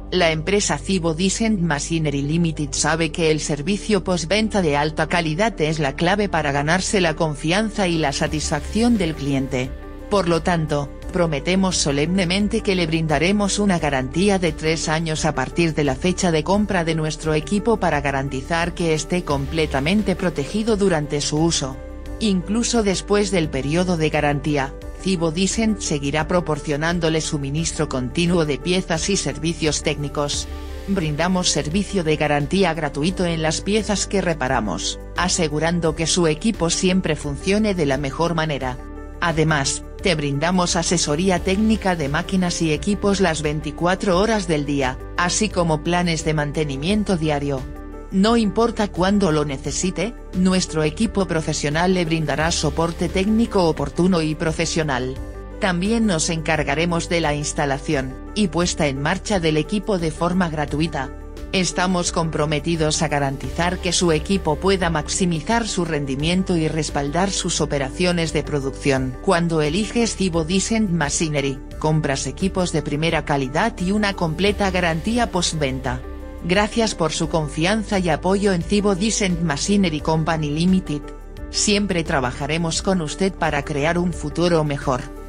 La empresa Zibo Descent Machinery Limited sabe que el servicio postventa de alta calidad es la clave para ganarse la confianza y la satisfacción del cliente. Por lo tanto, prometemos solemnemente que le brindaremos una garantía de 3 años a partir de la fecha de compra de nuestro equipo para garantizar que esté completamente protegido durante su uso. Incluso después del periodo de garantía, Zibo Descent seguirá proporcionándole suministro continuo de piezas y servicios técnicos. Brindamos servicio de garantía gratuito en las piezas que reparamos, asegurando que su equipo siempre funcione de la mejor manera. Además, te brindamos asesoría técnica de máquinas y equipos las 24 horas del día, así como planes de mantenimiento diario. No importa cuándo lo necesite, nuestro equipo profesional le brindará soporte técnico oportuno y profesional. También nos encargaremos de la instalación y puesta en marcha del equipo de forma gratuita. Estamos comprometidos a garantizar que su equipo pueda maximizar su rendimiento y respaldar sus operaciones de producción. Cuando eliges Zibo Descent Machinery, compras equipos de primera calidad y una completa garantía postventa. Gracias por su confianza y apoyo en Zibo Descent Machinery Company Limited. Siempre trabajaremos con usted para crear un futuro mejor.